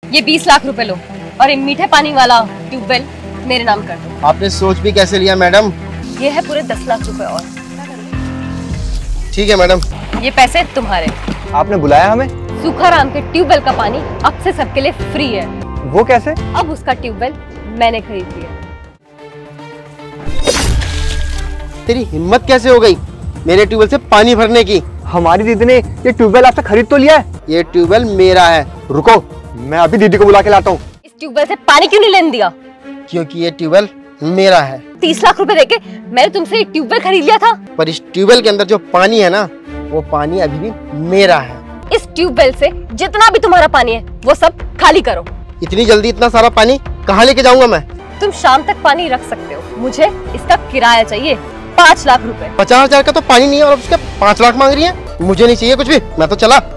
ये 20 लाख रुपए लो और ये मीठे पानी वाला ट्यूबवेल मेरे नाम कर दो। आपने सोच भी कैसे लिया मैडम? ये है पूरे 10 लाख रुपए और। ठीक है मैडम। ये पैसे तुम्हारे। आपने बुलाया हमें? सूखाराम के ट्यूबवेल का पानी अब से सबके लिए फ्री है। वो कैसे? अब उसका ट्यूबवेल मैंने खरीद लिया। तेरी हिम्मत कैसे हो गई मेरे ट्यूबवेल से पानी भरने की? हमारी दीदी ने ये ट्यूबवेल आपसे खरीद तो लिया है। ये ट्यूबवेल मेरा है। रुको, मैं अभी दीदी को बुला के लाता हूँ। इस ट्यूबवेल से पानी क्यों नहीं लेने दिया? क्योंकि ये ट्यूबवेल मेरा है। 30 लाख रुपए देके मैंने तुमसे एक ट्यूबवेल खरीद लिया था। पर इस ट्यूबवेल के अंदर जो पानी है ना, वो पानी अभी भी मेरा है। इस ट्यूबवेल से जितना भी तुम्हारा पानी है वो सब खाली करो। इतनी जल्दी इतना सारा पानी कहाँ लेके जाऊंगा मैं? तुम शाम तक पानी रख सकते हो, मुझे इसका किराया चाहिए 5 लाख रुपए। 50,000 का तो पानी नहीं है और उसके 5 लाख मांग रही है। मुझे नहीं चाहिए कुछ भी, मैं तो चला।